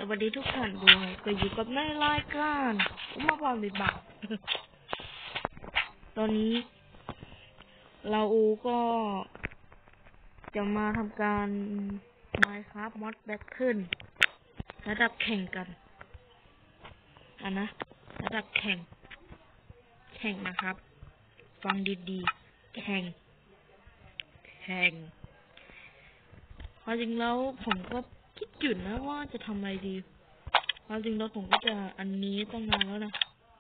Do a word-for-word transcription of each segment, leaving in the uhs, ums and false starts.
วัสดีทุกท่านด้วยก็อยู่กับในรายการอุมาพรบิดบักตอนนี้เราก็จะมาทำการ Minecraft Mod Battle ระดับแข่งกันอ่ะนะระดับแข่งแข่งนะครับฟังดีๆแข่งแข่งความจริงแล้วผมก็คิดอยู่นะว่าจะทำอะไรดีความจริงแล้วผมก็จะอันนี้ตั้งนานแล้วนะ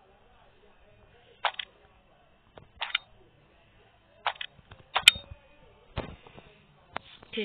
โอเค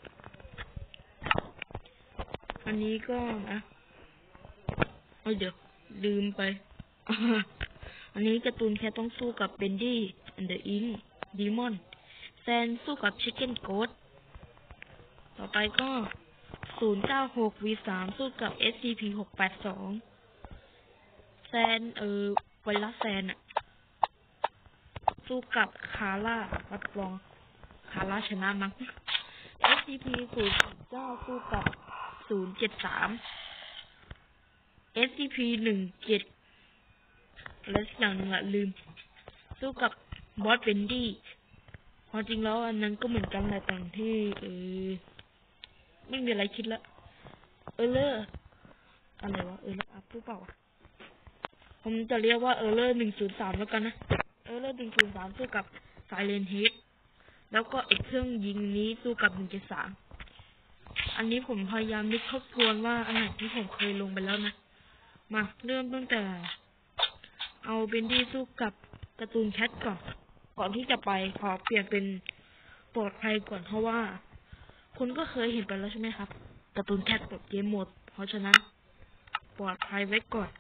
อันนี้ก็นะเอ้ยเดี๋ยวลืมไป อันนี้การ์ตูนแค่ต้องสู้กับเบนดี้อันเดอร์อิงดีมอนแซนสู้กับชิคเก้นโกดต่อไปก็ศูนย์เก้าหก วี สาม สู้กับ เอส ซี พี หกแปดสอง แซนเออไวรัสแซนอะสู้กับคาร่ารับรองคาร่าชนะมั้ง เอส ซี พี ศูนย์เก้าสู้กับศูนย์เจ็ดสาม เอส ซี พี หนึ่งเจ็ดแล้วอย่างหนึ่งอะลืมสู้กับบอสเบนดี้ความจริงแล้วอันนั้นก็เหมือนกันแหละแต่ที่เออไม่มีอะไรคิดละเออเลอร์อะไรวะเออเลอร์อัพหรือเปล่าผมจะเรียกว่าเออเลอร์หนึ่งศูนย์สามแล้วกันนะเออเลอร์หนึ่งศูนย์สามสู้กับไซเลนเฮดแล้วก็ไอเครื่องยิงนี้สู้กับหนึ่งเจ็ดสามอันนี้ผมพยายามนึกทบทวนว่าอันไหนที่ผมเคยลงไปแล้วนะมาเริ่มตั้งแต่เอาเบนดี้สู้กับการ์ตูนแคทก่อนก่อนที่จะไปขอเปลี่ยนเป็นปลอดภัยก่อนเพราะว่าคุณก็เคยเห็นไปแล้วใช่ไหมครับการ์ตูนแคทปลดเกมโหมดเพราะฉะนั้นปลอดภัยไว้ก่อน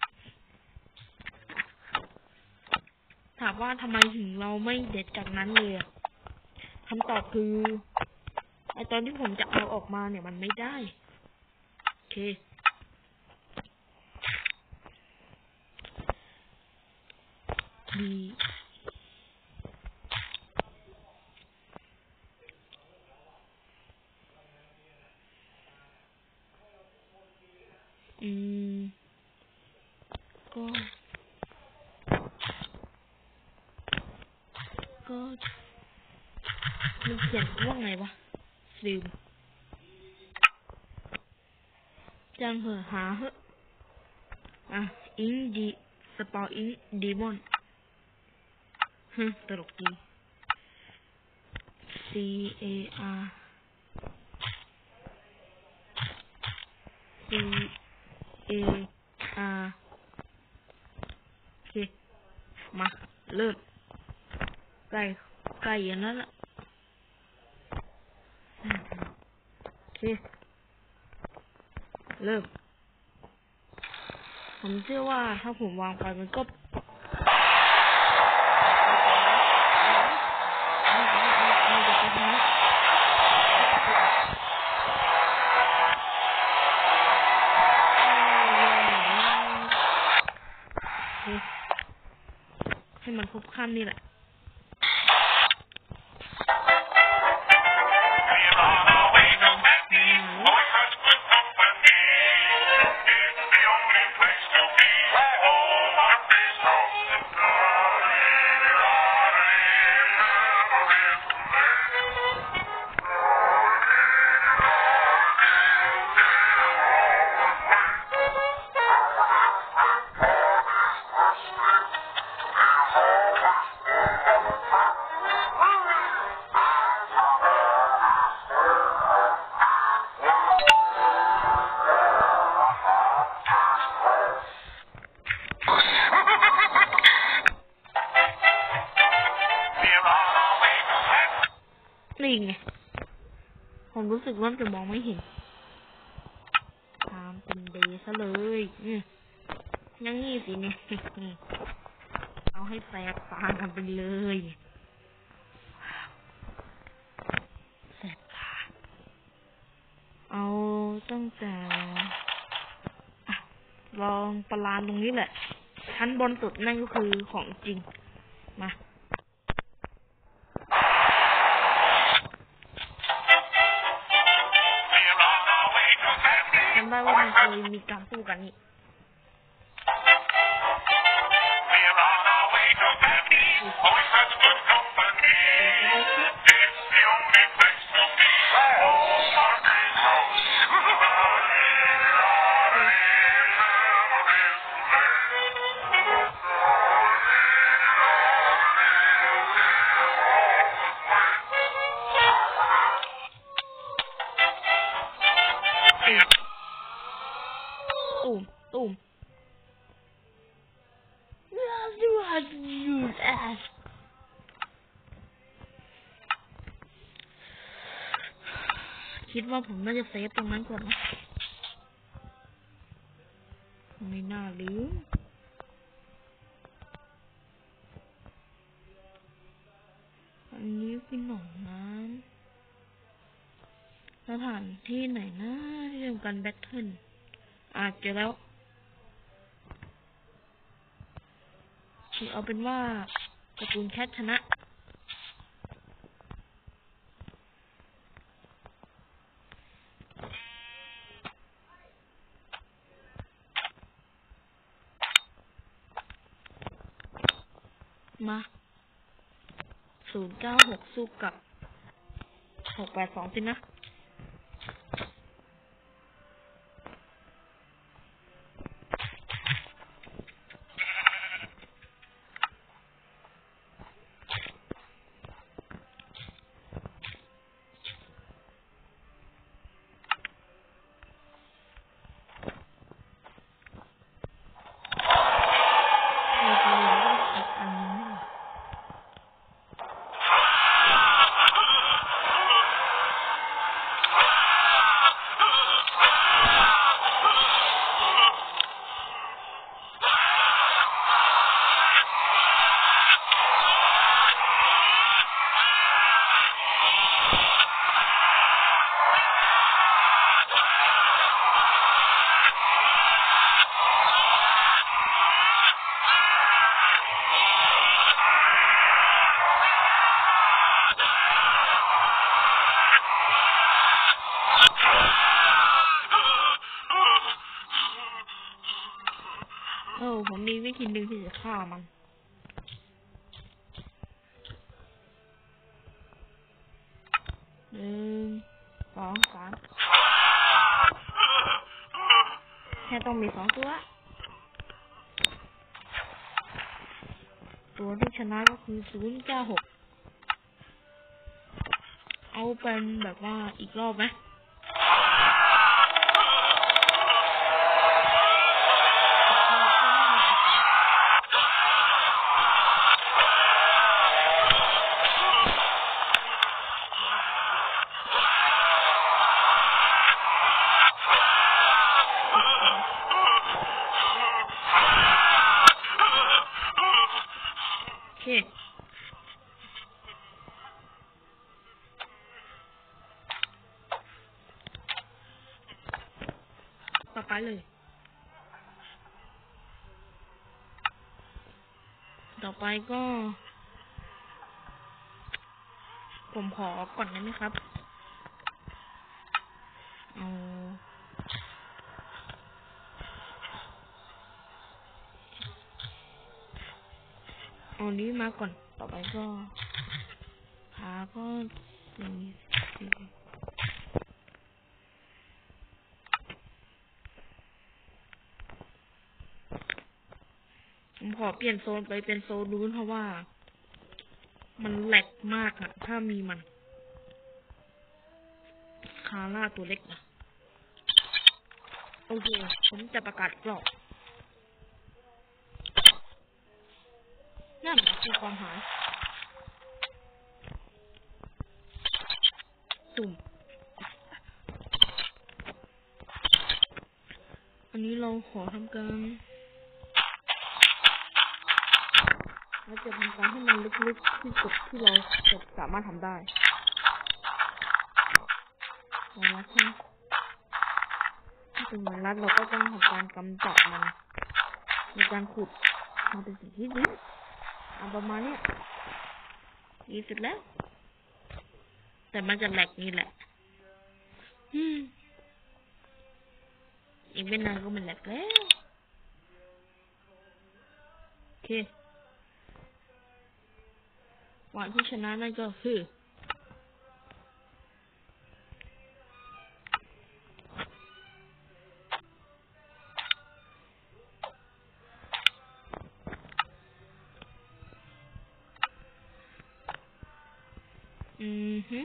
ถามว่าทำไมถึงเราไม่เด็ดจากนั้นเลยคำตอบคือไอตอนที่ผมจะเอาออกมาเนี่ยมันไม่ได้โอเคดีอืมก็ก็มันเขียนว่าไงวะลืมจังเหอะหาเหอะอ่ะอิงดีสปอร์อิงดีมอนฮึตลกดี C A R C A R โอเคมาเริ่มใกล้ใกล้อย่างนั้นละโอเคเริ่มผมเชื่อว่าถ้าผมวางไปมันก็ให้มันครบขั้นนี่แหละนี่ไงผมรู้สึกว่าจะมองไม่เห็นตามเป็นเดย์ซะเลยอืมยังงี้สิเนี่ยเอาให้แสบตากันไปเลยแสบตาเอาตั้งแต่ลองประลานตรงนี้แหละชั้นบนสุดนั่นก็คือของจริงมาจำได้ได้ว่ามันเคยมีการสู้กันนี่ตุ่มตุ่มคิดว่าผมน่าจะเซฟตรงนั้นก่อนนะไม่น่าลืมอันนี้คือหนองน้ำสถานที่ไหนนะที่ทำการแบทเทิลอาจจะแล้วเอาเป็นว่าการ์ตูนแคทชนะมาศูนย์เก้าหกสู้กับหกแปดสองสินะโอ้ผมมีวิธีหนึ่งที่จะฆ่ามันหนึ่งสองสามแค่ต้องมีสองตัวตัวที่ชนะก็คือศูนย์เก้าหกเอาเป็นแบบว่าอีกรอบไหมโอเคต่อไปเลยต่อไปก็ผมขอก่อนได้ไหมครับเอาเอานี้มาก่อนต่อไปก็ขาก็สี่สี่ผมขอเปลี่ยนโซนไปเป็นโซนนู้นเพราะว่ามันแหลกมากอะถ้ามีมันคาร่าตัวเล็กนะโอเคผมจะประกาศกรอบนั่นคือความหายตุ่มอันนี้เราขอทำการเราจะทำการให้มันลึกๆที่สุดที่เราจะสามารถทำได้ไวรัสถ้าเป็นไวรัสเราก็ต้องทำการกำจัดมันในการขุดมันเป็นสิ่งที่ดีเอาประมาณนี้ดีสุดแล้วแต่มันจะแหลกนี่แหละอืมอีกไม่นานก็มันแหลกแล้วโอเควันที่ชนะนั่นก็คืออืมฮึ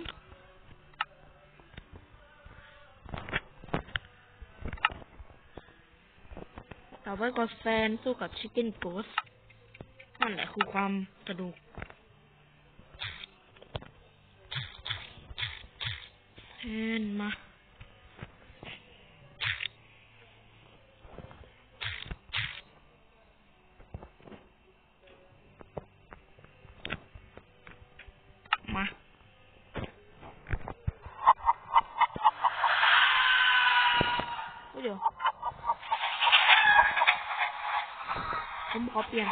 ต่อไปก็แฟนสู้กับชิคเก้นโกสนั่นแหละคือความกระดูกแฟนมามาเดี๋ยวผมขอเปลี่ยน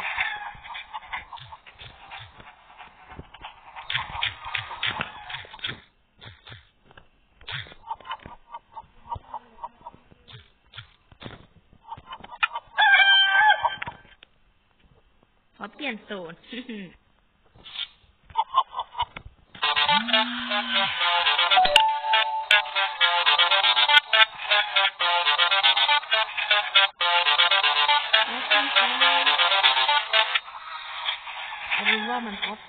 ขอเปลี่ยนโซนเอาเป็นว่ามันท็อป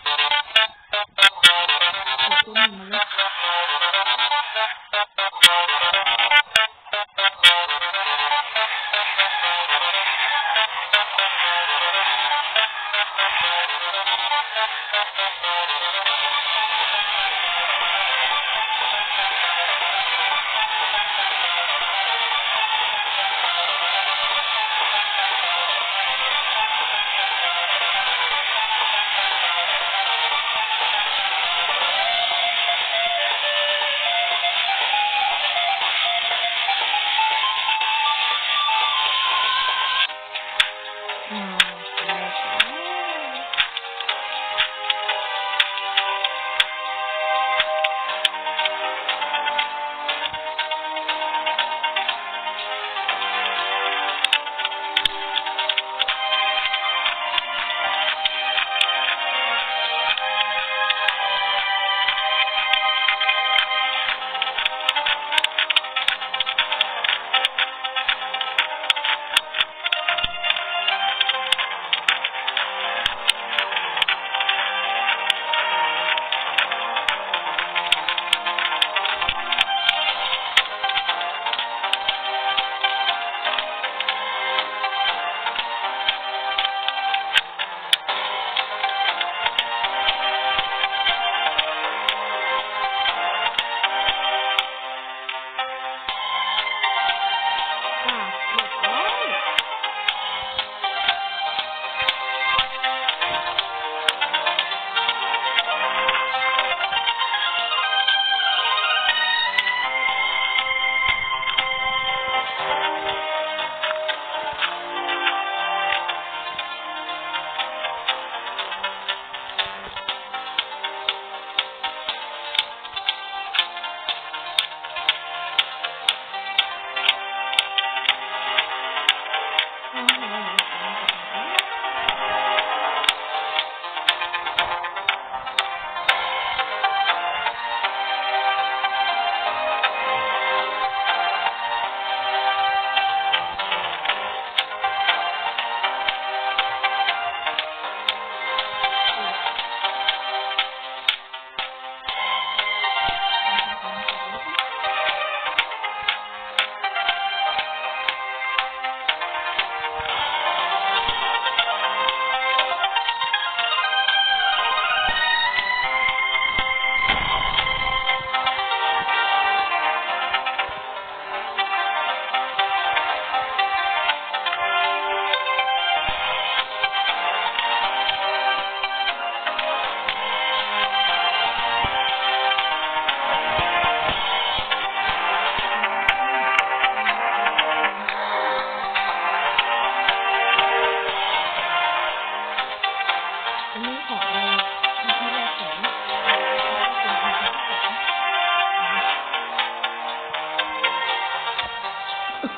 ขอบคุณมาเลย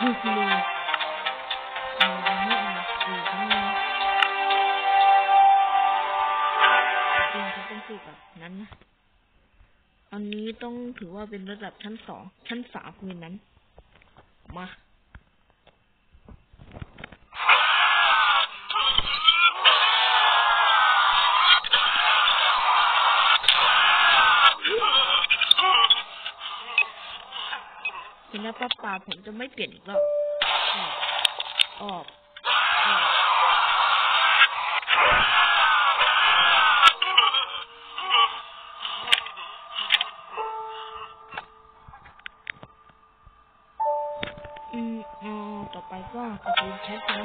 มือมือยังไม่มาอีกนี่จริงเขาต้องสู้กับนั้นนะอันนี้ต้องถือว่าเป็นระดับชั้นสองชั้นสามคืนนั้นมาเห็นแล้วป้าป่าผมจะไม่เปลี่ยนอีกแล้วออกออกอืมอ๋อต่อไปก็จะเป็นแชทนะ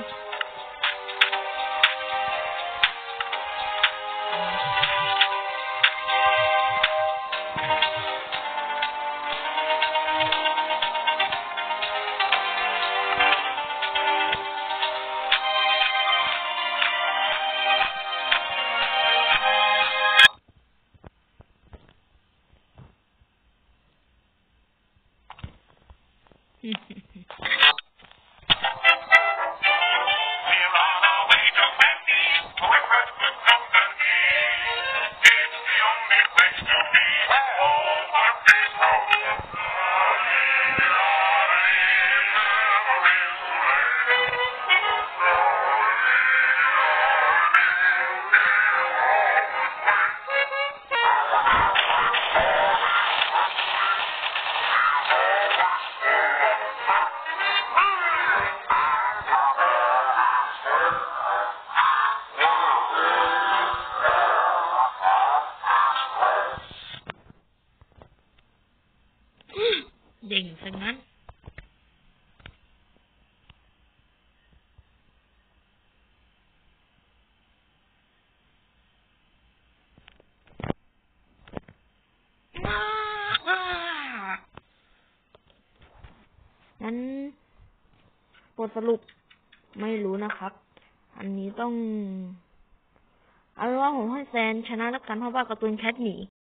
เด่งซะงั้นนั้นบทสรุปไม่รู้นะครับอันนี้ต้องเอาเป็นว่าผมให้แซนชนะแล้วกันเพราะว่าการ์ตูนแคทหนี